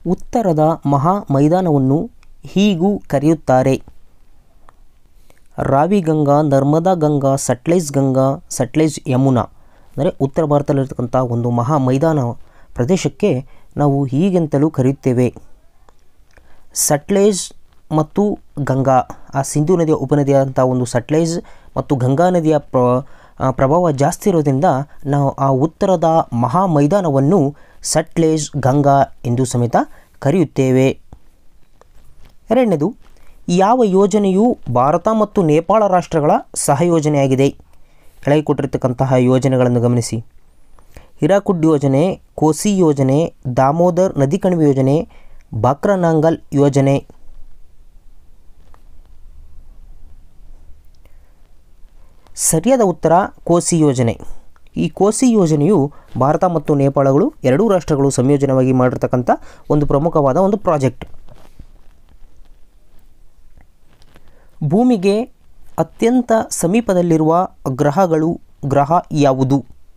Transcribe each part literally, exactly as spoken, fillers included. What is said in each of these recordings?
ಉತ್ತರದ ಮಹಾ ಮೈದಾನವನ್ನು ಹೀಗೂ ಕರೆಯುತ್ತಾರೆ. ರಾವಿ ಗಂಗಾ, ನರ್ಮದಾ ಗಂಗಾ, ಸಟ್ಲೇಜ್ ಗಂಗಾ, ಸಟ್ಲೇಜ್ ಯಮುನಾ ಅಂದರೆ ಉತ್ತರ ಭಾರತದಲ್ಲಿರ್ತಕ್ಕಂಥ ಒಂದು ಮಹಾ ಮೈದಾನ ಪ್ರದೇಶಕ್ಕೆ ನಾವು ಹೀಗೆಂತಲೂ ಕರೆಯುತ್ತೇವೆ. ಸಟ್ಲೇಜ್ ಮತ್ತು ಗಂಗಾ, ಆ ಸಿಂಧೂ ನದಿಯ ಉಪನದಿಯಾದಂಥ ಒಂದು ಸಟ್ಲೇಜ್ ಮತ್ತು ಗಂಗಾ ನದಿಯ ಪ್ರ ಪ್ರಭಾವ ಜಾಸ್ತಿ ಇರೋದ್ರಿಂದ ನಾವು ಆ ಉತ್ತರದ ಮಹಾ ಮೈದಾನವನ್ನು ಸಟ್ಲೇಜ್ ಗಂಗಾ ಎಂದು ಸಮೇತ ಕರೆಯುತ್ತೇವೆ. ಎರಡನೇದು, ಯಾವ ಯೋಜನೆಯು ಭಾರತ ಮತ್ತು ನೇಪಾಳ ರಾಷ್ಟ್ರಗಳ ಸಹಯೋಜನೆಯಾಗಿದೆ? ಕೆಳಗೆ ಕೊಟ್ಟಿರ್ತಕ್ಕಂತಹ ಯೋಜನೆಗಳನ್ನು ಗಮನಿಸಿ. ಹಿರಾಕುಡ್ ಯೋಜನೆ, ಕೋಸಿ ಯೋಜನೆ, ದಾಮೋದರ್ ನದಿ ಕಣಿವೆ ಯೋಜನೆ, ಬಾಕ್ರಾನಾಂಗಲ್ ಯೋಜನೆ. ಸರಿಯಾದ ಉತ್ತರ ಕೋಸಿ ಯೋಜನೆ. ಈ ಕೋಸಿ ಯೋಜನೆಯು ಭಾರತ ಮತ್ತು ನೇಪಾಳಗಳು ಎರಡೂ ರಾಷ್ಟ್ರಗಳು ಸಂಯೋಜನವಾಗಿ ಮಾಡಿರ್ತಕ್ಕಂಥ ಒಂದು ಪ್ರಮುಖವಾದ ಒಂದು ಪ್ರಾಜೆಕ್ಟ್. ಭೂಮಿಗೆ ಅತ್ಯಂತ ಸಮೀಪದಲ್ಲಿರುವ ಗ್ರಹಗಳು ಗ್ರಹ ಯಾವುದು?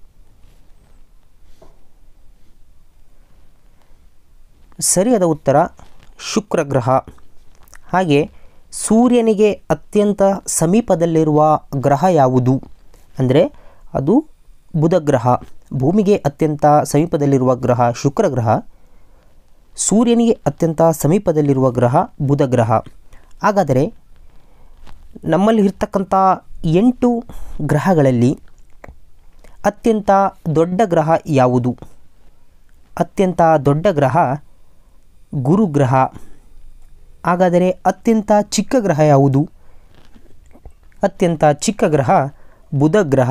ಸರಿಯಾದ ಉತ್ತರ ಶುಕ್ರ ಗ್ರಹ. ಹಾಗೆ ಸೂರ್ಯನಿಗೆ ಅತ್ಯಂತ ಸಮೀಪದಲ್ಲಿರುವ ಗ್ರಹ ಯಾವುದು ಅಂದರೆ ಅದು ಬುಧ ಗ್ರಹ. ಭೂಮಿಗೆ ಅತ್ಯಂತ ಸಮೀಪದಲ್ಲಿರುವ ಗ್ರಹ ಶುಕ್ರ ಗ್ರಹ, ಸೂರ್ಯನಿಗೆ ಅತ್ಯಂತ ಸಮೀಪದಲ್ಲಿರುವ ಗ್ರಹ ಬುಧ ಗ್ರಹ. ಹಾಗಾದರೆ ನಮ್ಮಲ್ಲಿ ಇರ್ತಕ್ಕಂಥ ಎಂಟು ಗ್ರಹಗಳಲ್ಲಿ ಅತ್ಯಂತ ದೊಡ್ಡ ಗ್ರಹ ಯಾವುದು? ಅತ್ಯಂತ ದೊಡ್ಡ ಗ್ರಹ ಗುರುಗ್ರಹ. ಹಾಗಾದರೆ ಅತ್ಯಂತ ಚಿಕ್ಕ ಗ್ರಹ ಯಾವುದು? ಅತ್ಯಂತ ಚಿಕ್ಕ ಗ್ರಹ ಬುಧ ಗ್ರಹ.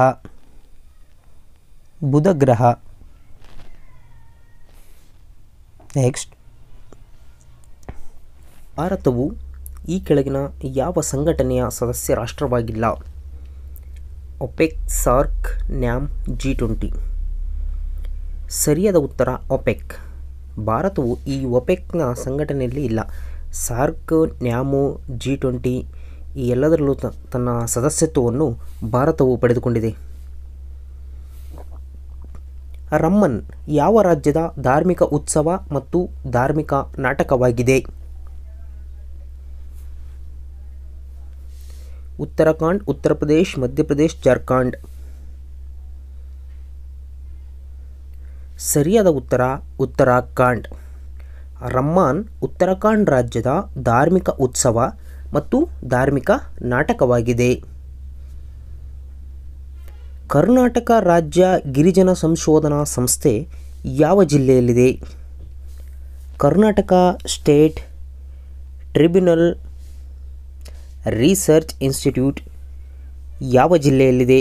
ಬುಧ ಗ್ರಹ. ನೆಕ್ಸ್ಟ್, ಭಾರತವು ಈ ಕೆಳಗಿನ ಯಾವ ಸಂಘಟನೆಯ ಸದಸ್ಯ ರಾಷ್ಟ್ರವಾಗಿಲ್ಲ? OPEC, SAARC, NAM, G twenty. ಸರಿಯಾದ ಉತ್ತರ ಒಪೆಕ್. ಭಾರತವು ಈ ಒಪೆಕ್ನ ಸಂಘಟನೆಯಲ್ಲಿ ಇಲ್ಲ. ಸಾರ್ಕ್, ನ್ಯಾಮು, ಜಿ ಟ್ವೆಂಟಿ ಈ ಎಲ್ಲದರಲ್ಲೂ ತನ್ನ ಸದಸ್ಯತ್ವವನ್ನು ಭಾರತವು ಪಡೆದುಕೊಂಡಿದೆ. ರಮ್ಮನ್ ಯಾವ ರಾಜ್ಯದ ಧಾರ್ಮಿಕ ಉತ್ಸವ ಮತ್ತು ಧಾರ್ಮಿಕ ನಾಟಕವಾಗಿದೆ? ಉತ್ತರಾಖಂಡ್, ಉತ್ತರ ಪ್ರದೇಶ್, ಮಧ್ಯಪ್ರದೇಶ್, ಜಾರ್ಖಂಡ್. ಸರಿಯಾದ ಉತ್ತರ ಉತ್ತರಾಖಂಡ್. ರಮ್ಮಾನ್ ಉತ್ತರಾಖಂಡ್ ರಾಜ್ಯದ ಧಾರ್ಮಿಕ ಉತ್ಸವ ಮತ್ತು ಧಾರ್ಮಿಕ ನಾಟಕವಾಗಿದೆ. ಕರ್ನಾಟಕ ರಾಜ್ಯ ಗಿರಿಜನ ಸಂಶೋಧನಾ ಸಂಸ್ಥೆ ಯಾವ ಜಿಲ್ಲೆಯಲ್ಲಿದೆ? Karnataka state tribunal research institute ಯಾವ ಜಿಲ್ಲೆಯಲ್ಲಿದೆ?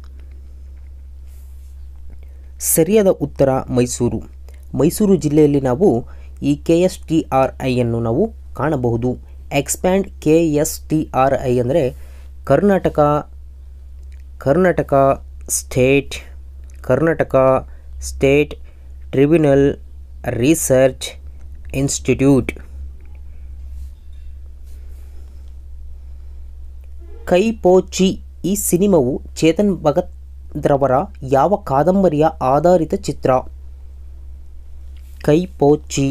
ಸರಿಯಾದ ಉತ್ತರ ಮೈಸೂರು. ಮೈಸೂರು ಜಿಲ್ಲೆಯಲ್ಲಿ ನಾವು ಈ ಕೆ ಎಸ್ ಟಿ ಆರ್ ಐಯನ್ನು ನಾವು ಕಾಣಬಹುದು. Expand K S T R I ಅಂದರೆ Karnataka Karnataka state Karnataka state tribunal research institute. Kai Po Che ಈ ಸಿನಿಮಾವು ಚೇತನ್ ಭಗತ್ರವರ ಯಾವ ಕಾದಂಬರಿಯ ಆಧಾರಿತ ಚಿತ್ರ? ಕೈಪೋಚಿ.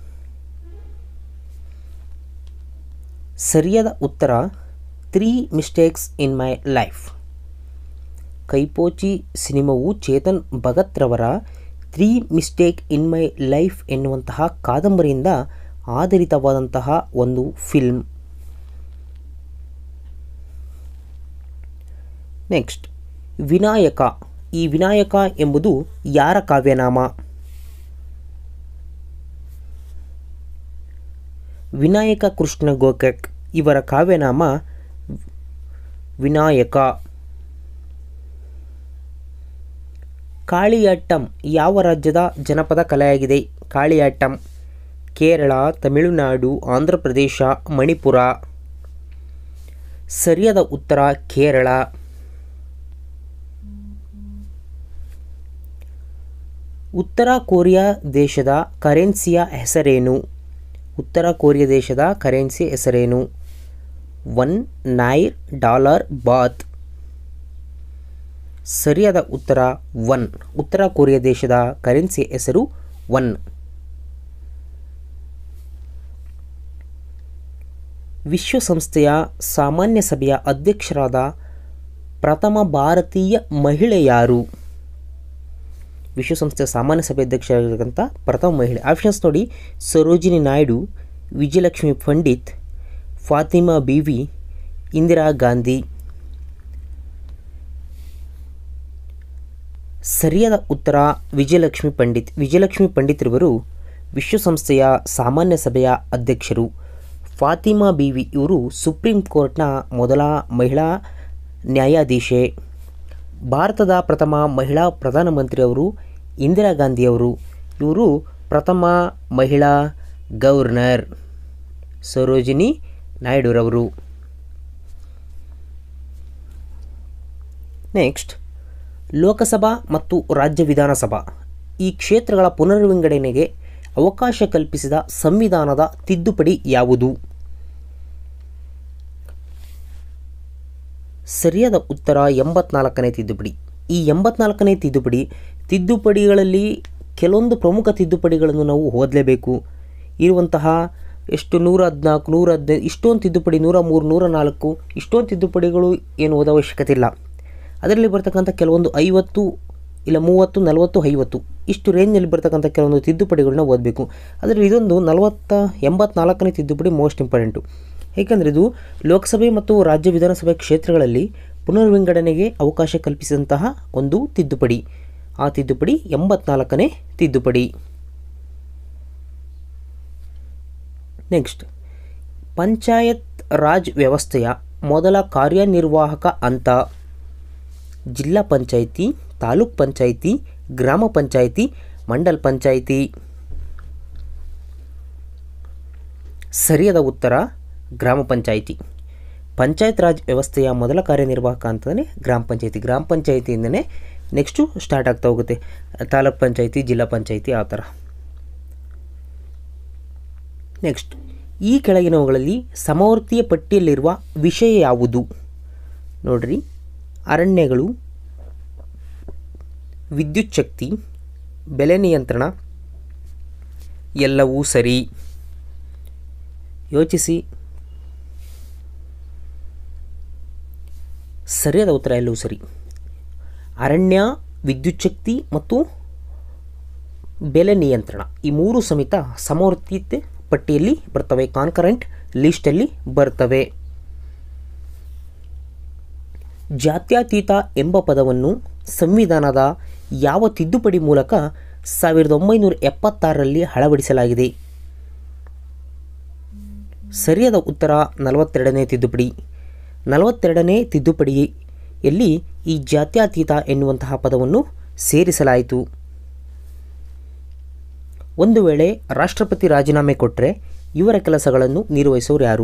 ಸರಿಯಾದ ಉತ್ತರ three mistakes in my life. Kai Po Che ಸಿನಿಮಾವು ಚೇತನ್ ಭಗತ್ರವರ three mistake in my life ಎನ್ನುವಂತಹ ಕಾದಂಬರಿಯಿಂದ ಆಧಾರಿತವಾದಂತಹ ಒಂದು ಫಿಲ್ಮ್. ನೆಕ್ಸ್ಟ್, ವಿನಾಯಕ ಈ ವಿನಾಯಕ ಎಂಬುದು ಯಾರ ಕಾವ್ಯನಾಮ? ವಿನಾಯಕ ಕೃಷ್ಣ ಗೋಕಾಕ್ ಇವರ ಕಾವ್ಯನಾಮ ವಿನಾಯಕ. ಕಾಳಿಯಾಟ್ಟಂ ಯಾವ ರಾಜ್ಯದ ಜನಪದ ಕಲೆಯಾಗಿದೆ? ಕಾಳಿಯಾಟ್ಟಂ ಕೇರಳ, ತಮಿಳುನಾಡು, ಆಂಧ್ರ ಪ್ರದೇಶ, ಮಣಿಪುರ. ಸರಿಯಾದ ಉತ್ತರ ಕೇರಳ. ಉತ್ತರ ಕೊರಿಯಾ ದೇಶದ ಕರೆನ್ಸಿಯ ಹೆಸರೇನು? ಉತ್ತರ ಕೊರಿಯಾ ದೇಶದ ಕರೆನ್ಸಿ ಹೆಸರೇನು? Won, naira, dollar, baht. ಸರಿಯಾದ ಉತ್ತರ ಒನ್. ಉತ್ತರ ಕೊರಿಯಾ ದೇಶದ ಕರೆನ್ಸಿ ಹೆಸರು ಒನ್. ವಿಶ್ವಸಂಸ್ಥೆಯ ಸಾಮಾನ್ಯ ಸಭೆಯ ಅಧ್ಯಕ್ಷರಾದ ಪ್ರಥಮ ಭಾರತೀಯ ಮಹಿಳೆ ಯಾರು? ವಿಶ್ವಸಂಸ್ಥೆಯ ಸಾಮಾನ್ಯ ಸಭೆ ಅಧ್ಯಕ್ಷರಾಗಿರ್ತಕ್ಕಂಥ ಪ್ರಥಮ ಮಹಿಳೆ. ಆಪ್ಷನ್ಸ್ ನೋಡಿ: ಸರೋಜಿನಿ ನಾಯ್ಡು, ವಿಜಯಲಕ್ಷ್ಮಿ ಪಂಡಿತ್, ಫಾತಿಮಾ ಬೀವಿ, ಇಂದಿರಾ ಗಾಂಧಿ. ಸರಿಯಾದ ಉತ್ತರ ವಿಜಯಲಕ್ಷ್ಮಿ ಪಂಡಿತ್. ವಿಜಯಲಕ್ಷ್ಮಿ ಪಂಡಿತ್ ರವರು ವಿಶ್ವಸಂಸ್ಥೆಯ ಸಾಮಾನ್ಯ ಸಭೆಯ ಅಧ್ಯಕ್ಷರು. ಫಾತಿಮಾ ಬೀವಿ ಇವರು ಸುಪ್ರೀಂ ಕೋರ್ಟ್ನ ಮೊದಲ ಮಹಿಳಾ ನ್ಯಾಯಾಧೀಶೆ. ಭಾರತದ ಪ್ರಥಮ ಮಹಿಳಾ ಪ್ರಧಾನಮಂತ್ರಿಯವರು ಇಂದಿರಾ ಗಾಂಧಿಯವರು. ಇವರು ಪ್ರಥಮ ಮಹಿಳಾ ಗವರ್ನರ್ ಸರೋಜಿನಿ ನಾಯ್ಡುರವರು. ನೆಕ್ಸ್ಟ್, ಲೋಕಸಭಾ ಮತ್ತು ರಾಜ್ಯ ವಿಧಾನಸಭಾ ಈ ಕ್ಷೇತ್ರಗಳ ಪುನರ್ವಿಂಗಡಣೆಗೆ ಅವಕಾಶ ಕಲ್ಪಿಸಿದ ಸಂವಿಧಾನದ ತಿದ್ದುಪಡಿ ಯಾವುದು? ಸರಿಯಾದ ಉತ್ತರ ಎಂಬತ್ನಾಲ್ಕನೇ ತಿದ್ದುಪಡಿ. ಈ ಎಂಬತ್ನಾಲ್ಕನೇ ತಿದ್ದುಪಡಿ ತಿದ್ದುಪಡಿಗಳಲ್ಲಿ ಕೆಲವೊಂದು ಪ್ರಮುಖ ತಿದ್ದುಪಡಿಗಳನ್ನು ನಾವು ಓದಲೇಬೇಕು. ಇರುವಂತಹ ಎಷ್ಟು ನೂರ ಹದಿನಾಲ್ಕು ನೂರ ಹದಿನೈದು ಇಷ್ಟೊಂದು ತಿದ್ದುಪಡಿ, ನೂರ ಮೂರು ನೂರ ನಾಲ್ಕು ಇಷ್ಟೊಂದು ತಿದ್ದುಪಡಿಗಳು ಏನು ಓದೋ ಅವಶ್ಯಕತೆ ಇಲ್ಲ. ಅದರಲ್ಲಿ ಬರ್ತಕ್ಕಂಥ ಕೆಲವೊಂದು ಐವತ್ತು ಇಲ್ಲ ಮೂವತ್ತು ನಲವತ್ತು ಐವತ್ತು ಇಷ್ಟು ರೇಂಜ್ನಲ್ಲಿ ಬರ್ತಕ್ಕಂಥ ಕೆಲವೊಂದು ತಿದ್ದುಪಡಿಗಳನ್ನ ಓದಬೇಕು. ಅದರಲ್ಲಿ ಇದೊಂದು ನಲವತ್ತ ಎಂಬತ್ನಾಲ್ಕನೇ ತಿದ್ದುಪಡಿ ಮೋಸ್ಟ್ ಇಂಪಾರ್ಟೆಂಟು. ಏಕೆಂದರೆ ಇದು ಲೋಕಸಭೆ ಮತ್ತು ರಾಜ್ಯ ವಿಧಾನಸಭೆ ಕ್ಷೇತ್ರಗಳಲ್ಲಿ ಪುನರ್ವಿಂಗಡಣೆಗೆ ಅವಕಾಶ ಕಲ್ಪಿಸಿದಂತಹ ಒಂದು ತಿದ್ದುಪಡಿ. ಆ ತಿದ್ದುಪಡಿ ಎಂಬತ್ನಾಲ್ಕನೇ ತಿದ್ದುಪಡಿ. ನೆಕ್ಸ್ಟ್, ಪಂಚಾಯತ್ ರಾಜ್ ವ್ಯವಸ್ಥೆಯ ಮೊದಲ ಕಾರ್ಯನಿರ್ವಾಹಕ ಹಂತ ಜಿಲ್ಲಾ ಪಂಚಾಯಿತಿ, ತಾಲೂಕ್ ಪಂಚಾಯಿತಿ, ಗ್ರಾಮ ಪಂಚಾಯಿತಿ, ಮಂಡಲ್ ಪಂಚಾಯಿತಿ. ಸರಿಯಾದ ಉತ್ತರ ಗ್ರಾಮ ಪಂಚಾಯಿತಿ. ಪಂಚಾಯತ್ ರಾಜ್ ವ್ಯವಸ್ಥೆಯ ಮೊದಲ ಕಾರ್ಯನಿರ್ವಾಹಕ ಅಂತಂದರೆ ಗ್ರಾಮ ಪಂಚಾಯಿತಿ. ಗ್ರಾಮ ಪಂಚಾಯಿತಿಯಿಂದನೇ ನೆಕ್ಸ್ಟು ಸ್ಟಾರ್ಟ್ ಆಗ್ತಾ ಹೋಗುತ್ತೆ ತಾಲೂಕ್ ಪಂಚಾಯಿತಿ, ಜಿಲ್ಲಾ ಪಂಚಾಯಿತಿ, ಆ ಥರ. ನೆಕ್ಸ್ಟ್, ಈ ಕೆಳಗಿನವುಗಳಲ್ಲಿ ಸಮವರ್ತಿಯ ಪಟ್ಟಿಯಲ್ಲಿರುವ ವಿಷಯ ಯಾವುದು? ನೋಡ್ರಿ, ಅರಣ್ಯಗಳು, ವಿದ್ಯುತ್ ಶಕ್ತಿ, ಬೆಲೆ ನಿಯಂತ್ರಣ, ಎಲ್ಲವೂ ಸರಿ. ಯೋಚಿಸಿ. ಸರಿಯಾದ ಉತ್ತರ ಎಲ್ಲವೂ ಸರಿ. ಅರಣ್ಯ, ವಿದ್ಯುತ್ ಶಕ್ತಿ ಮತ್ತು ಬೆಲೆ ನಿಯಂತ್ರಣ ಈ ಮೂರು ಸಮೇತ ಸಮವರ್ತಿತೆ ಪಟ್ಟಿಯಲ್ಲಿ ಬರ್ತವೆ, ಕಾನ್ಕರೆಂಟ್ ಲಿಸ್ಟಲ್ಲಿ ಬರ್ತವೆ. ಜಾತ್ಯತೀತ ಎಂಬ ಪದವನ್ನು ಸಂವಿಧಾನದ ಯಾವ ತಿದ್ದುಪಡಿ ಮೂಲಕ ಸಾವಿರದ ಒಂಬೈನೂರ ಎಪ್ಪತ್ತಾರರಲ್ಲಿ ಅಳವಡಿಸಲಾಗಿದೆ? ಸರಿಯಾದ ಉತ್ತರ ನಲವತ್ತೆರಡನೇ ತಿದ್ದುಪಡಿ. ನಲವತ್ತೆರಡನೇ ತಿದ್ದುಪಡಿಯಲ್ಲಿ ಈ ಜಾತ್ಯತೀತ ಎನ್ನುವಂತಹ ಪದವನ್ನು ಸೇರಿಸಲಾಯಿತು. ಒಂದು ವೇಳೆ ರಾಷ್ಟ್ರಪತಿ ರಾಜೀನಾಮೆ ಕೊಟ್ಟರೆ ಇವರ ಕೆಲಸಗಳನ್ನು ನಿರ್ವಹಿಸೋರು ಯಾರು?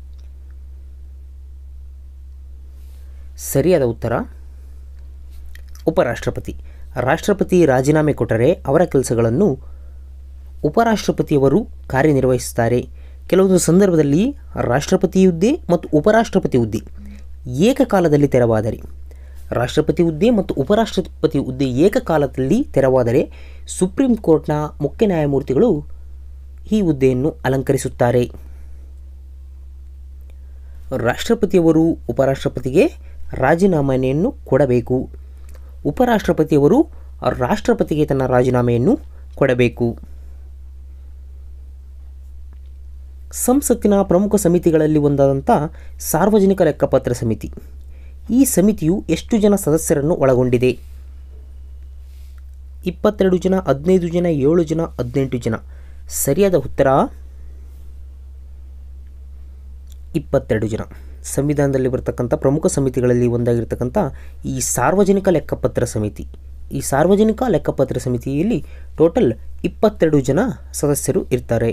ಸರಿಯಾದ ಉತ್ತರ ಉಪರಾಷ್ಟ್ರಪತಿ. ರಾಷ್ಟ್ರಪತಿ ರಾಜೀನಾಮೆ ಕೊಟ್ಟರೆ ಅವರ ಕೆಲಸಗಳನ್ನು ಉಪರಾಷ್ಟ್ರಪತಿಯವರು ಕಾರ್ಯನಿರ್ವಹಿಸುತ್ತಾರೆ. ಕೆಲವೊಂದು ಸಂದರ್ಭದಲ್ಲಿ ರಾಷ್ಟ್ರಪತಿ ಹುದ್ದೆ ಮತ್ತು ಉಪರಾಷ್ಟ್ರಪತಿ ಹುದ್ದೆ ಏಕಕಾಲದಲ್ಲಿ ತೆರವಾದರೆ ರಾಷ್ಟ್ರಪತಿ ಹುದ್ದೆ ಮತ್ತು ಉಪರಾಷ್ಟ್ರಪತಿ ಹುದ್ದೆ ಏಕಕಾಲದಲ್ಲಿ ತೆರವಾದರೆ ಸುಪ್ರೀಂ ಕೋರ್ಟ್ನ ಮುಖ್ಯ ನ್ಯಾಯಮೂರ್ತಿಗಳು ಈ ಹುದ್ದೆಯನ್ನು ಅಲಂಕರಿಸುತ್ತಾರೆ. ರಾಷ್ಟ್ರಪತಿಯವರು ಉಪರಾಷ್ಟ್ರಪತಿಗೆ ರಾಜೀನಾಮೆಯನ್ನು ಕೊಡಬೇಕು. ಉಪರಾಷ್ಟ್ರಪತಿಯವರು ರಾಷ್ಟ್ರಪತಿಗೆ ತನ್ನ ರಾಜೀನಾಮೆಯನ್ನು ಕೊಡಬೇಕು. ಸಂಸತ್ತಿನ ಪ್ರಮುಖ ಸಮಿತಿಗಳಲ್ಲಿ ಒಂದಾದಂಥ ಸಾರ್ವಜನಿಕ ಲೆಕ್ಕಪತ್ರ ಸಮಿತಿ. ಈ ಸಮಿತಿಯು ಎಷ್ಟು ಜನ ಸದಸ್ಯರನ್ನು ಒಳಗೊಂಡಿದೆ? ಇಪ್ಪತ್ತೆರಡು ಜನ, ಹದಿನೈದು ಜನ, ಏಳು ಜನ, ಹದಿನೆಂಟು ಜನ. ಸರಿಯಾದ ಉತ್ತರ ಇಪ್ಪತ್ತೆರಡು ಜನ. ಸಂವಿಧಾನದಲ್ಲಿ ಬರ್ತಕ್ಕಂಥ ಪ್ರಮುಖ ಸಮಿತಿಗಳಲ್ಲಿ ಒಂದಾಗಿರ್ತಕ್ಕಂಥ ಈ ಸಾರ್ವಜನಿಕ ಲೆಕ್ಕಪತ್ರ ಸಮಿತಿ ಈ ಸಾರ್ವಜನಿಕ ಲೆಕ್ಕಪತ್ರ ಸಮಿತಿಯಲ್ಲಿ ಟೋಟಲ್ ಇಪ್ಪತ್ತೆರಡು ಜನ ಸದಸ್ಯರು ಇರ್ತಾರೆ.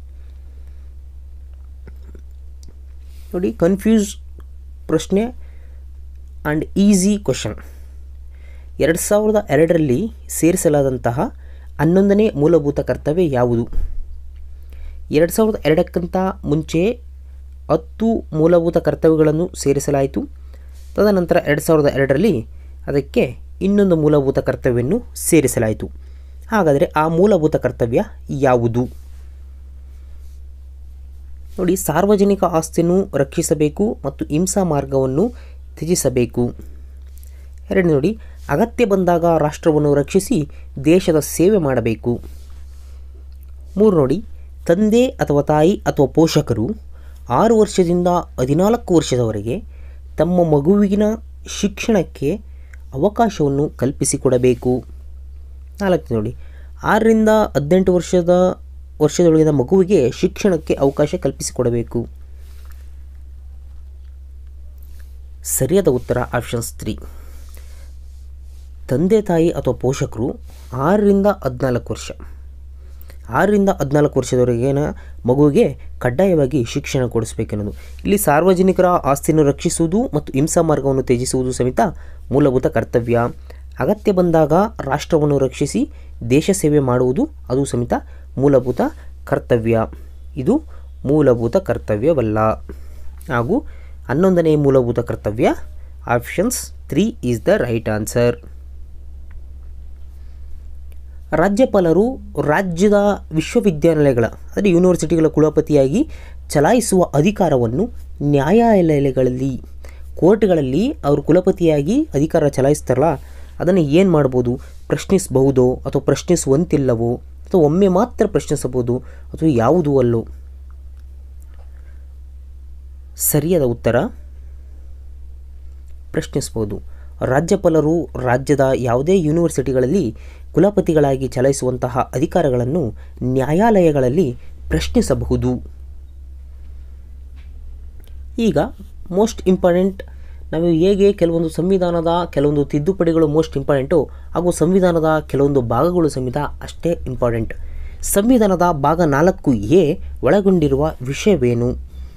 ನೋಡಿ, ಕನ್ಫ್ಯೂಸ್ ಪ್ರಶ್ನೆ ಆ್ಯಂಡ್ ಈಸಿ ಕ್ವಶನ್. ಎರಡು ಸಾವಿರದ ಎರಡರಲ್ಲಿ ಸೇರಿಸಲಾದಂತಹ ಹನ್ನೊಂದನೇ ಮೂಲಭೂತ ಕರ್ತವ್ಯ ಯಾವುದು? ಎರಡು ಸಾವಿರದ ಎರಡಕ್ಕಿಂತ ಮುಂಚೆ ಹತ್ತು ಮೂಲಭೂತ ಕರ್ತವ್ಯಗಳನ್ನು ಸೇರಿಸಲಾಯಿತು. ತದನಂತರ ಎರಡು ಸಾವಿರದ ಎರಡರಲ್ಲಿ ಅದಕ್ಕೆ ಇನ್ನೊಂದು ಮೂಲಭೂತ ಕರ್ತವ್ಯವನ್ನು ಸೇರಿಸಲಾಯಿತು. ಹಾಗಾದರೆ ಆ ಮೂಲಭೂತ ಕರ್ತವ್ಯ ಯಾವುದು? ನೋಡಿ, ಸಾರ್ವಜನಿಕ ಆಸ್ತಿಯನ್ನು ರಕ್ಷಿಸಬೇಕು ಮತ್ತು ಹಿಂಸಾ ಮಾರ್ಗವನ್ನು ತ್ಯಜಿಸಬೇಕು. ಎರಡು ನೋಡಿ, ಅಗತ್ಯ ಬಂದಾಗ ರಾಷ್ಟ್ರವನ್ನು ರಕ್ಷಿಸಿ ದೇಶದ ಸೇವೆ ಮಾಡಬೇಕು. ಮೂರು ನೋಡಿ, ತಂದೆ ಅಥವಾ ತಾಯಿ ಅಥವಾ ಪೋಷಕರು ಆರು ವರ್ಷದಿಂದ ಹದಿನಾಲ್ಕು ವರ್ಷದವರೆಗೆ ತಮ್ಮ ಮಗುವಿನ ಶಿಕ್ಷಣಕ್ಕೆ ಅವಕಾಶವನ್ನು ಕಲ್ಪಿಸಿಕೊಡಬೇಕು. ನಾಲ್ಕು ನೋಡಿ, ಆರರಿಂದ ಹದಿನೆಂಟು ವರ್ಷದ ವರ್ಷದೊಳಗಿನ ಮಗುವಿಗೆ ಶಿಕ್ಷಣಕ್ಕೆ ಅವಕಾಶ ಕಲ್ಪಿಸಿಕೊಡಬೇಕು. ಸರಿಯಾದ ಉತ್ತರ ಆಪ್ಷನ್ಸ್ ತ್ರೀ. ತಂದೆ ತಾಯಿ ಅಥವಾ ಪೋಷಕರು ಆರರಿಂದ ಹದಿನಾಲ್ಕು ವರ್ಷ ಆರರಿಂದ ಹದಿನಾಲ್ಕು ವರ್ಷದವರೆಗಿನ ಮಗುವಿಗೆ ಕಡ್ಡಾಯವಾಗಿ ಶಿಕ್ಷಣ ಕೊಡಿಸಬೇಕೆನ್ನೋದು. ಇಲ್ಲಿ ಸಾರ್ವಜನಿಕರ ಆಸ್ತಿಯನ್ನು ರಕ್ಷಿಸುವುದು ಮತ್ತು ಹಿಂಸಾ ಮಾರ್ಗವನ್ನು ತ್ಯಜಿಸುವುದು ಸಮೇತ ಮೂಲಭೂತ ಕರ್ತವ್ಯ. ಅಗತ್ಯ ಬಂದಾಗ ರಾಷ್ಟ್ರವನ್ನು ರಕ್ಷಿಸಿ ದೇಶ ಸೇವೆ ಮಾಡುವುದು ಅದು ಸಮೇತ ಮೂಲಭೂತ ಕರ್ತವ್ಯ. ಇದು ಮೂಲಭೂತ ಕರ್ತವ್ಯವಲ್ಲ. ಹಾಗೂ ಹನ್ನೊಂದನೇ ಮೂಲಭೂತ ಕರ್ತವ್ಯ options three is the right answer. ರಾಜ್ಯಪಾಲರು ರಾಜ್ಯದ ವಿಶ್ವವಿದ್ಯಾನಿಲಯಗಳ ಅಂದರೆ ಯೂನಿವರ್ಸಿಟಿಗಳ ಕುಲಪತಿಯಾಗಿ ಚಲಾಯಿಸುವ ಅಧಿಕಾರವನ್ನು ನ್ಯಾಯಾಲಯಗಳಲ್ಲಿ ಕೋರ್ಟ್ಗಳಲ್ಲಿ ಅವರು ಕುಲಪತಿಯಾಗಿ ಅಧಿಕಾರ ಚಲಾಯಿಸ್ತಾರಲ್ಲ, ಅದನ್ನು ಏನು ಮಾಡ್ಬೋದು? ಪ್ರಶ್ನಿಸಬಹುದೋ ಅಥವಾ ಪ್ರಶ್ನಿಸುವಂತಿಲ್ಲವೋ ಅಥವಾ ಒಮ್ಮೆ ಮಾತ್ರ ಪ್ರಶ್ನಿಸಬಹುದು ಅಥವಾ ಯಾವುದೂ ಅಲ್ಲೋ? ಸರಿಯಾದ ಉತ್ತರ ಪ್ರಶ್ನಿಸಬಹುದು. ರಾಜ್ಯಪಾಲರು ರಾಜ್ಯದ ಯಾವುದೇ ಯೂನಿವರ್ಸಿಟಿಗಳಲ್ಲಿ ಕುಲಪತಿಗಳಾಗಿ ಚಲಾಯಿಸುವಂತಹ ಅಧಿಕಾರಗಳನ್ನು ನ್ಯಾಯಾಲಯಗಳಲ್ಲಿ ಪ್ರಶ್ನಿಸಬಹುದು. ಈಗ ಮೋಸ್ಟ್ ಇಂಪಾರ್ಟೆಂಟ್, ನಾವು ಹೇಗೆ ಕೆಲವೊಂದು ಸಂವಿಧಾನದ ಕೆಲವೊಂದು ತಿದ್ದುಪಡಿಗಳು ಮೋಸ್ಟ್ ಇಂಪಾರ್ಟೆಂಟು, ಹಾಗೂ ಸಂವಿಧಾನದ ಕೆಲವೊಂದು ಭಾಗಗಳು ಸಮೇತ ಅಷ್ಟೇ ಇಂಪಾರ್ಟೆಂಟ್. ಸಂವಿಧಾನದ ಭಾಗ ನಾಲ್ಕು ಎ ಒಳಗೊಂಡಿರುವ ವಿಷಯವೇನು?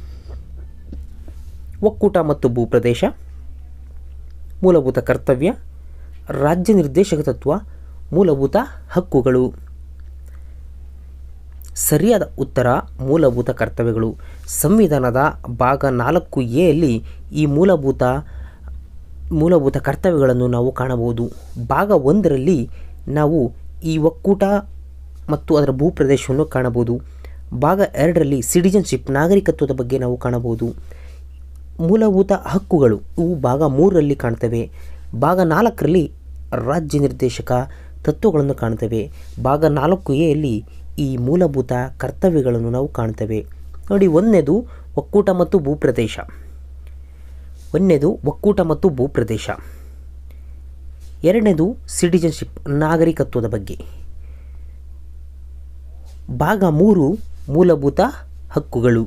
ಒಕ್ಕೂಟ ಮತ್ತು ಭೂಪ್ರದೇಶ, ಮೂಲಭೂತ ಕರ್ತವ್ಯ, ರಾಜ್ಯ ನಿರ್ದೇಶಕ ತತ್ವ, ಮೂಲಭೂತ ಹಕ್ಕುಗಳು. ಸರಿಯಾದ ಉತ್ತರ ಮೂಲಭೂತ ಕರ್ತವ್ಯಗಳು. ಸಂವಿಧಾನದ ಭಾಗ ನಾಲ್ಕು ಎಯಲ್ಲಿ ಈ ಮೂಲಭೂತ ಮೂಲಭೂತ ಕರ್ತವ್ಯಗಳನ್ನು ನಾವು ಕಾಣಬಹುದು. ಭಾಗ ಒಂದರಲ್ಲಿ ನಾವು ಈ ಒಕ್ಕೂಟ ಮತ್ತು ಅದರ ಭೂಪ್ರದೇಶವನ್ನು ಕಾಣಬಹುದು. ಭಾಗ ಎರಡರಲ್ಲಿ ಸಿಟಿಜನ್ಶಿಪ್ ನಾಗರಿಕತ್ವದ ಬಗ್ಗೆ ನಾವು ಕಾಣಬಹುದು. ಮೂಲಭೂತ ಹಕ್ಕುಗಳು ಇವು ಭಾಗ ಮೂರರಲ್ಲಿ ಕಾಣ್ತವೆ. ಭಾಗ ನಾಲ್ಕರಲ್ಲಿ ರಾಜ್ಯ ನಿರ್ದೇಶಕ ತತ್ವಗಳನ್ನು ಕಾಣ್ತವೆ. ಭಾಗ ನಾಲ್ಕು ಎಯಲ್ಲಿ ಈ ಮೂಲಭೂತ ಕರ್ತವ್ಯಗಳನ್ನು ನಾವು ಕಾಣ್ತೇವೆ. ನೋಡಿ, ಒಂದನೇದು ಒಕ್ಕೂಟ ಮತ್ತು ಭೂಪ್ರದೇಶ ಒಂದನೇದು ಒಕ್ಕೂಟ ಮತ್ತು ಭೂಪ್ರದೇಶ ಎರಡನೇದು ಸಿಟಿಜನ್ಶಿಪ್ ನಾಗರಿಕತ್ವದ ಬಗ್ಗೆ. ಭಾಗ ಮೂರು ಮೂಲಭೂತ ಹಕ್ಕುಗಳು.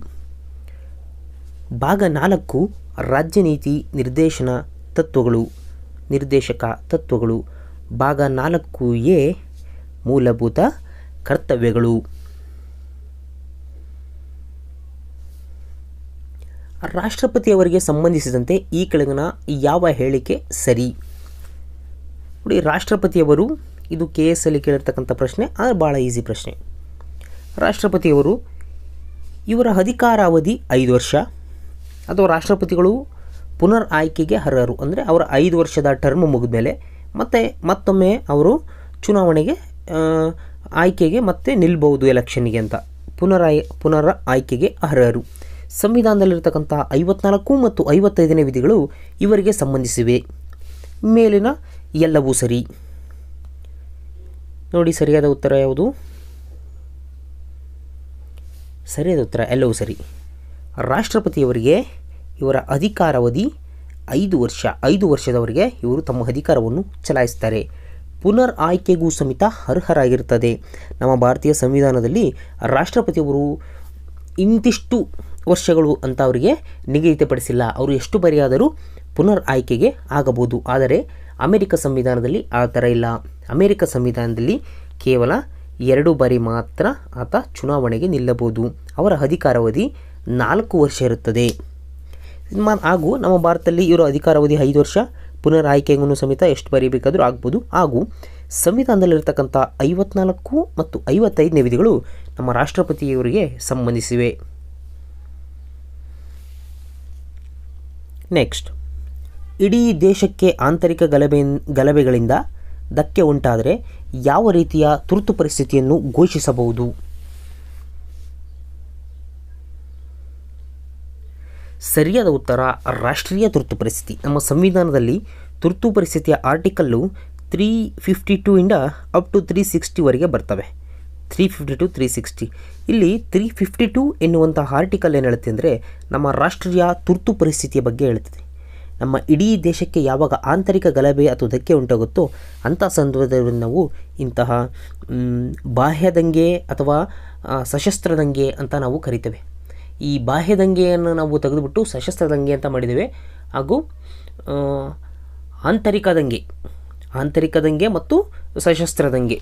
ಭಾಗ ನಾಲ್ಕು ರಾಜ್ಯ ನೀತಿ ನಿರ್ದೇಶನ ತತ್ವಗಳು ನಿರ್ದೇಶಕ ತತ್ವಗಳು. ಭಾಗ ನಾಲ್ಕು ಎ ಮೂಲಭೂತ ಕರ್ತವ್ಯಗಳು. ರಾಷ್ಟ್ರಪತಿಯವರಿಗೆ ಸಂಬಂಧಿಸಿದಂತೆ ಈ ಕೆಳಗಿನ ಯಾವ ಹೇಳಿಕೆ ಸರಿ? ನೋಡಿ, ರಾಷ್ಟ್ರಪತಿಯವರು, ಇದು ಕೆ ಎಸ್ ಅಲ್ಲಿ ಕೇಳಿರ್ತಕ್ಕಂಥ ಪ್ರಶ್ನೆ, ಆದರೆ ಭಾಳ ಈಸಿ ಪ್ರಶ್ನೆ. ರಾಷ್ಟ್ರಪತಿಯವರು ಇವರ ಅಧಿಕಾರಾವಧಿ ಐದು ವರ್ಷ ಅಥವಾ ರಾಷ್ಟ್ರಪತಿಗಳು ಪುನರ್ ಆಯ್ಕೆಗೆ ಅರ್ಹರು. ಅಂದರೆ ಅವರ ಐದು ವರ್ಷದ ಟರ್ಮ್ ಮುಗಿದ ಮೇಲೆ ಮತ್ತೆ ಮತ್ತೊಮ್ಮೆ ಅವರು ಚುನಾವಣೆಗೆ ಆಯ್ಕೆಗೆ ಮತ್ತೆ ನಿಲ್ಬಹುದು ಎಲೆಕ್ಷನ್ಗೆ ಅಂತ. ಪುನರ್ ಆಯ್ ಪುನರ್ ಆಯ್ಕೆಗೆ ಅರ್ಹರು. ಸಂವಿಧಾನದಲ್ಲಿರ್ತಕ್ಕಂಥ ಐವತ್ನಾಲ್ಕು ಮತ್ತು ಐವತ್ತೈದನೇ ವಿಧಿಗಳು ಇವರಿಗೆ ಸಂಬಂಧಿಸಿವೆ. ಮೇಲಿನ ಎಲ್ಲವೂ ಸರಿ. ನೋಡಿ, ಸರಿಯಾದ ಉತ್ತರ ಯಾವುದು? ಸರಿಯಾದ ಉತ್ತರ ಎಲ್ಲವೂ ಸರಿ. ರಾಷ್ಟ್ರಪತಿಯವರಿಗೆ ಇವರ ಅಧಿಕಾರಾವಧಿ ಐದು ವರ್ಷ ಐದು ವರ್ಷದವರೆಗೆ ಇವರು ತಮ್ಮ ಅಧಿಕಾರವನ್ನು ಚಲಾಯಿಸ್ತಾರೆ. ಪುನರ್ ಆಯ್ಕೆಗೂ ಸಮೇತ ಅರ್ಹರಾಗಿರುತ್ತದೆ. ನಮ್ಮ ಭಾರತೀಯ ಸಂವಿಧಾನದಲ್ಲಿ ರಾಷ್ಟ್ರಪತಿಯವರು ಇಂತಿಷ್ಟು ವರ್ಷಗಳು ಅಂತ ಅವರಿಗೆ ನಿಗದಿತಪಡಿಸಿಲ್ಲ. ಅವರು ಎಷ್ಟು ಬಾರಿಯಾದರೂ ಪುನರ್ ಆಯ್ಕೆಗೆ ಆಗಬಹುದು. ಆದರೆ ಅಮೆರಿಕ ಸಂವಿಧಾನದಲ್ಲಿ ಆ ಥರ ಇಲ್ಲ. ಅಮೆರಿಕ ಸಂವಿಧಾನದಲ್ಲಿ ಕೇವಲ ಎರಡು ಬಾರಿ ಮಾತ್ರ ಆತ ಚುನಾವಣೆಗೆ ನಿಲ್ಲಬಹುದು. ಅವರ ಅಧಿಕಾರಾವಧಿ ನಾಲ್ಕು ವರ್ಷ ಇರುತ್ತದೆ. ಹಾಗೂ ನಮ್ಮ ಭಾರತದಲ್ಲಿ ಇವರ ಅಧಿಕಾರಾವಧಿ ಐದು ವರ್ಷ, ಪುನರ್ ಆಯ್ಕೆಗೂ ಸಮೇತ ಎಷ್ಟು ಬಾರಿ ಬೇಕಾದರೂ ಆಗ್ಬೋದು. ಹಾಗೂ ಸಂವಿಧಾನದಲ್ಲಿರ್ತಕ್ಕಂಥ ಐವತ್ನಾಲ್ಕು ಮತ್ತು ಐವತ್ತೈದನೇ ವಿಧಿಗಳು ನಮ್ಮ ರಾಷ್ಟ್ರಪತಿಯವರಿಗೆ ಸಂಬಂಧಿಸಿವೆ. ನೆಕ್ಸ್ಟ್, ಇಡೀ ದೇಶಕ್ಕೆ ಆಂತರಿಕ ಗಲಭೆ ಗಲಭೆಗಳಿಂದ ಧಕ್ಕೆ ಉಂಟಾದರೆ ಯಾವ ರೀತಿಯ ತುರ್ತು ಪರಿಸ್ಥಿತಿಯನ್ನು ಘೋಷಿಸಬಹುದು? ಸರಿಯಾದ ಉತ್ತರ ರಾಷ್ಟ್ರೀಯ ತುರ್ತು ಪರಿಸ್ಥಿತಿ. ನಮ್ಮ ಸಂವಿಧಾನದಲ್ಲಿ ತುರ್ತು ಪರಿಸ್ಥಿತಿಯ ಆರ್ಟಿಕಲ್ಲು ತ್ರೀ ಫಿಫ್ಟಿ ಟೂ ಇಂದ ಅಪ್ ಟು ತ್ರೀ ಸಿಕ್ಸ್ಟಿವರೆಗೆ ಬರ್ತವೆ. Three fifty to three sixty ಇಲ್ಲಿ ತ್ರೀ ಫಿಫ್ಟಿ ಟೂ ಎನ್ನುವಂಥ ಆರ್ಟಿಕಲ್ ಏನು ಹೇಳುತ್ತೆ ಅಂದರೆ ನಮ್ಮ ರಾಷ್ಟ್ರೀಯ ತುರ್ತು ಪರಿಸ್ಥಿತಿಯ ಬಗ್ಗೆ ಹೇಳ್ತದೆ. ನಮ್ಮ ಇಡೀ ದೇಶಕ್ಕೆ ಯಾವಾಗ ಆಂತರಿಕ ಗಲಭೆ ಅಥವಾ ಧಕ್ಕೆ ಉಂಟಾಗುತ್ತೋ ಅಂಥ ಸಂದರ್ಭದಲ್ಲಿ ನಾವು ಇಂತಹ ಬಾಹ್ಯ ದಂಗೆ ಅಥವಾ ಸಶಸ್ತ್ರ ದಂಗೆ ಅಂತ ನಾವು ಕರಿತೇವೆ. ಈ ಬಾಹ್ಯ ದಂಗೆಯನ್ನು ನಾವು ತೆಗೆದುಬಿಟ್ಟು ಸಶಸ್ತ್ರ ದಂಗೆ ಅಂತ ಮಾಡಿದ್ದೇವೆ. ಹಾಗೂ ಆಂತರಿಕ ದಂಗೆ ಆಂತರಿಕ ದಂಗೆ ಮತ್ತು ಸಶಸ್ತ್ರ ದಂಗೆ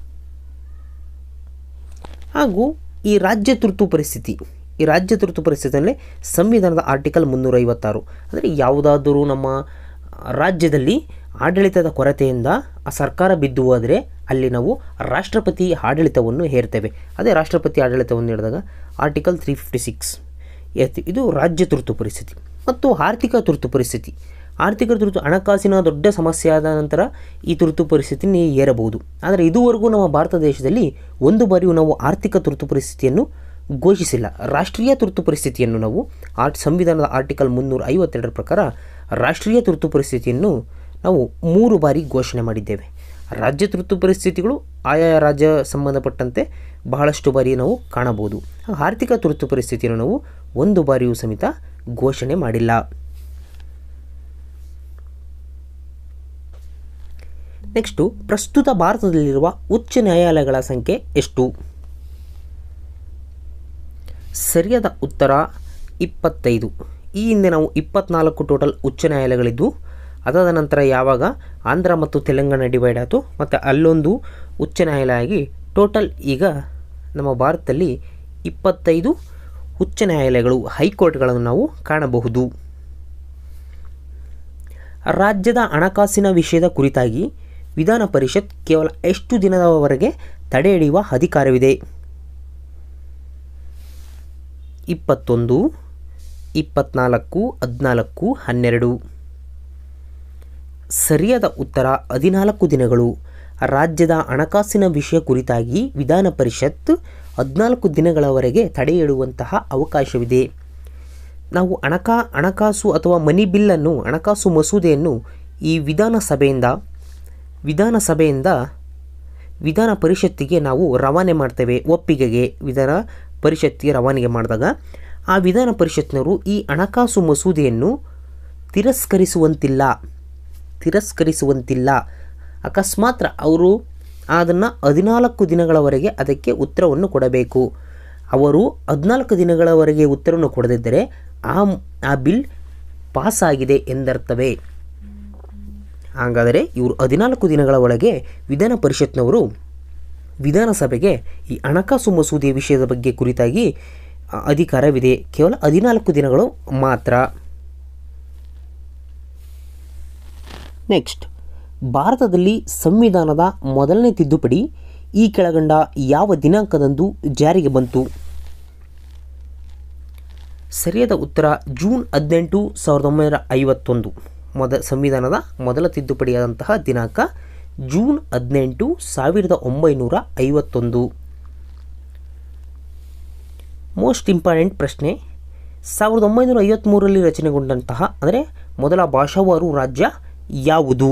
ಹಾಗೂ ಈ ರಾಜ್ಯ ತುರ್ತು ಪರಿಸ್ಥಿತಿ ಈ ರಾಜ್ಯ ತುರ್ತು ಪರಿಸ್ಥಿತಿಯಲ್ಲಿ ಸಂವಿಧಾನದ ಆರ್ಟಿಕಲ್ ಮುನ್ನೂರ ಐವತ್ತಾರು ಅಂದರೆ ಯಾವುದಾದರೂ ನಮ್ಮ ರಾಜ್ಯದಲ್ಲಿ ಆಡಳಿತದ ಕೊರತೆಯಿಂದ ಆ ಸರ್ಕಾರ ಬಿದ್ದು ಹೋದರೆ ಅಲ್ಲಿ ನಾವು ರಾಷ್ಟ್ರಪತಿ ಆಡಳಿತವನ್ನು ಹೇರ್ತೇವೆ. ಅದೇ ರಾಷ್ಟ್ರಪತಿ ಆಡಳಿತವನ್ನು ಹೇಳಿದಾಗ ಆರ್ಟಿಕಲ್ ತ್ರೀ ಫಿಫ್ಟಿ ಸಿಕ್ಸ್ ಇದು ರಾಜ್ಯ ತುರ್ತು ಪರಿಸ್ಥಿತಿ. ಮತ್ತು ಆರ್ಥಿಕ ತುರ್ತು ಪರಿಸ್ಥಿತಿ ಆರ್ಥಿಕ ತುರ್ತು ಹಣಕಾಸಿನ ದೊಡ್ಡ ಸಮಸ್ಯೆ ಆದ ನಂತರ ಈ ತುರ್ತು ಪರಿಸ್ಥಿತಿ ಏರಬಹುದು. ಆದರೆ ಇದುವರೆಗೂ ನಮ್ಮ ಭಾರತ ದೇಶದಲ್ಲಿ ಒಂದು ಬಾರಿಯೂ ನಾವು ಆರ್ಥಿಕ ತುರ್ತು ಪರಿಸ್ಥಿತಿಯನ್ನು ಘೋಷಿಸಿಲ್ಲ. ರಾಷ್ಟ್ರೀಯ ತುರ್ತು ಪರಿಸ್ಥಿತಿಯನ್ನು ನಾವು ಆರ್ಟ್ ಸಂವಿಧಾನದ ಆರ್ಟಿಕಲ್ ಮುನ್ನೂರ ಐವತ್ತೆರಡರ ಪ್ರಕಾರ ರಾಷ್ಟ್ರೀಯ ತುರ್ತು ಪರಿಸ್ಥಿತಿಯನ್ನು ನಾವು ಮೂರು ಬಾರಿ ಘೋಷಣೆ ಮಾಡಿದ್ದೇವೆ. ರಾಜ್ಯ ತುರ್ತು ಪರಿಸ್ಥಿತಿಗಳು ಆಯಾ ರಾಜ್ಯ ಸಂಬಂಧಪಟ್ಟಂತೆ ಬಹಳಷ್ಟು ಬಾರಿ ನಾವು ಕಾಣಬಹುದು. ಆರ್ಥಿಕ ತುರ್ತು ಪರಿಸ್ಥಿತಿಯನ್ನು ನಾವು ಒಂದು ಬಾರಿಯೂ ಸಮೇತ ಘೋಷಣೆ ಮಾಡಿಲ್ಲ. ನೆಕ್ಸ್ಟು, ಪ್ರಸ್ತುತ ಭಾರತದಲ್ಲಿರುವ ಉಚ್ಚ ನ್ಯಾಯಾಲಯಗಳ ಸಂಖ್ಯೆ ಎಷ್ಟು? ಸರಿಯಾದ ಉತ್ತರ ಇಪ್ಪತ್ತೈದು. ಈ ಹಿಂದೆ ನಾವು ಇಪ್ಪತ್ನಾಲ್ಕು ಟೋಟಲ್ ಉಚ್ಚ ನ್ಯಾಯಾಲಯಗಳಿದ್ದು ಅದಾದ ನಂತರ ಯಾವಾಗ ಆಂಧ್ರ ಮತ್ತು ತೆಲಂಗಾಣ ಡಿವೈಡ್ ಆಯಿತು ಮತ್ತು ಅಲ್ಲೊಂದು ಉಚ್ಚ ನ್ಯಾಯಾಲಯ ಆಗಿ ಟೋಟಲ್ ಈಗ ನಮ್ಮ ಭಾರತದಲ್ಲಿ ಇಪ್ಪತ್ತೈದು ಉಚ್ಚ ನ್ಯಾಯಾಲಯಗಳು ಹೈಕೋರ್ಟ್ಗಳನ್ನು ನಾವು ಕಾಣಬಹುದು. ರಾಜ್ಯದ ಹಣಕಾಸಿನ ವಿಷಯದ ಕುರಿತಾಗಿ ವಿಧಾನ ಪರಿಷತ್ ಕೇವಲ ಎಷ್ಟು ದಿನದವರೆಗೆ ತಡೆ ಹಿಡಿಯುವ ಅಧಿಕಾರವಿದೆ? ಇಪ್ಪತ್ತೊಂದು, ಇಪ್ಪತ್ನಾಲ್ಕು, ಹದಿನಾಲ್ಕು, ಹನ್ನೆರಡು. ಸರಿಯಾದ ಉತ್ತರ ಹದಿನಾಲ್ಕು ದಿನಗಳು. ರಾಜ್ಯದ ಹಣಕಾಸಿನ ವಿಷಯ ಕುರಿತಾಗಿ ವಿಧಾನ ಪರಿಷತ್ ಹದಿನಾಲ್ಕು ದಿನಗಳವರೆಗೆ ತಡೆ ಹಿಡಿಯುವಂತಹ ಅವಕಾಶವಿದೆ. ನಾವು ಹಣಕಾ ಹಣಕಾಸು ಅಥವಾ ಮನಿ ಬಿಲ್ಲನ್ನು ಹಣಕಾಸು ಮಸೂದೆಯನ್ನು ಈ ವಿಧಾನಸಭೆಯಿಂದ ವಿಧಾನಸಭೆಯಿಂದ ವಿಧಾನ ಪರಿಷತ್ತಿಗೆ ನಾವು ರವಾನೆ ಮಾಡ್ತೇವೆ. ಒಪ್ಪಿಗೆಗೆ ವಿಧಾನ ಪರಿಷತ್ತಿಗೆ ರವಾನೆಗೆ ಮಾಡಿದಾಗ ಆ ವಿಧಾನ ಪರಿಷತ್ನವರು ಈ ಹಣಕಾಸು ಮಸೂದೆಯನ್ನು ತಿರಸ್ಕರಿಸುವಂತಿಲ್ಲ ತಿರಸ್ಕರಿಸುವಂತಿಲ್ಲ ಅಕಸ್ಮಾತ್ ಅವರು ಅದನ್ನು ಹದಿನಾಲ್ಕು ದಿನಗಳವರೆಗೆ ಅದಕ್ಕೆ ಉತ್ತರವನ್ನು ಕೊಡಬೇಕು. ಅವರು ಹದಿನಾಲ್ಕು ದಿನಗಳವರೆಗೆ ಉತ್ತರವನ್ನು ಕೊಡದಿದ್ದರೆ ಆ ಆ ಬಿಲ್ ಪಾಸಾಗಿದೆ ಎಂದರ್ಥವೇ. ಹಾಗಾದರೆ ಇವರು ಹದಿನಾಲ್ಕು ದಿನಗಳ ಒಳಗೆ ವಿಧಾನ ಪರಿಷತ್ನವರು ವಿಧಾನಸಭೆಗೆ ಈ ಹಣಕಾಸು ಮಸೂದೆಯ ವಿಷಯದ ಬಗ್ಗೆ ಕುರಿತಾಗಿ ಅಧಿಕಾರವಿದೆ. ಕೇವಲ ಹದಿನಾಲ್ಕು ದಿನಗಳು ಮಾತ್ರ. ನೆಕ್ಸ್ಟ್, ಭಾರತದಲ್ಲಿ ಸಂವಿಧಾನದ ಮೊದಲನೇ ತಿದ್ದುಪಡಿ ಈ ಕೆಳಗಂಡ ಯಾವ ದಿನಾಂಕದಂದು ಜಾರಿಗೆ ಬಂತು? ಸರಿಯಾದ ಉತ್ತರ ಜೂನ್ ಹದಿನೆಂಟು ಸಾವಿರದ ಒಂಬೈನೂರ ಐವತ್ತೊಂದು. ಮೊದ ಸಂವಿಧಾನದ ಮೊದಲ ತಿದ್ದುಪಡಿಯಾದಂತಹ ದಿನಾಂಕ ಜೂನ್ ಹದಿನೆಂಟು ಸಾವಿರದ ಒಂಬೈನೂರ ಐವತ್ತೊಂದು. ಮೋಸ್ಟ್ ಇಂಪಾರ್ಟೆಂಟ್ ಪ್ರಶ್ನೆ, ಸಾವಿರದ ಒಂಬೈನೂರ ಐವತ್ತ್ಮೂರರಲ್ಲಿ ರಚನೆಗೊಂಡಂತಹ ಅಂದರೆ ಮೊದಲ ಭಾಷಾವಾರು ರಾಜ್ಯ ಯಾವುದು?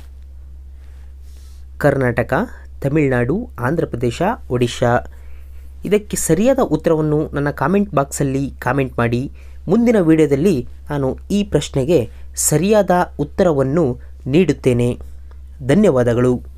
ಕರ್ನಾಟಕ, ತಮಿಳುನಾಡು, ಆಂಧ್ರ ಪ್ರದೇಶ, ಒಡಿಶಾ. ಇದಕ್ಕೆ ಸರಿಯಾದ ಉತ್ತರವನ್ನು ನನ್ನ ಕಾಮೆಂಟ್ ಬಾಕ್ಸಲ್ಲಿ ಕಾಮೆಂಟ್ ಮಾಡಿ. ಮುಂದಿನ ವಿಡಿಯೋದಲ್ಲಿ ನಾನು ಈ ಪ್ರಶ್ನೆಗೆ ಸರಿಯಾದ ಉತ್ತರವನ್ನು ನೀಡುತ್ತೇನೆ. ಧನ್ಯವಾದಗಳು.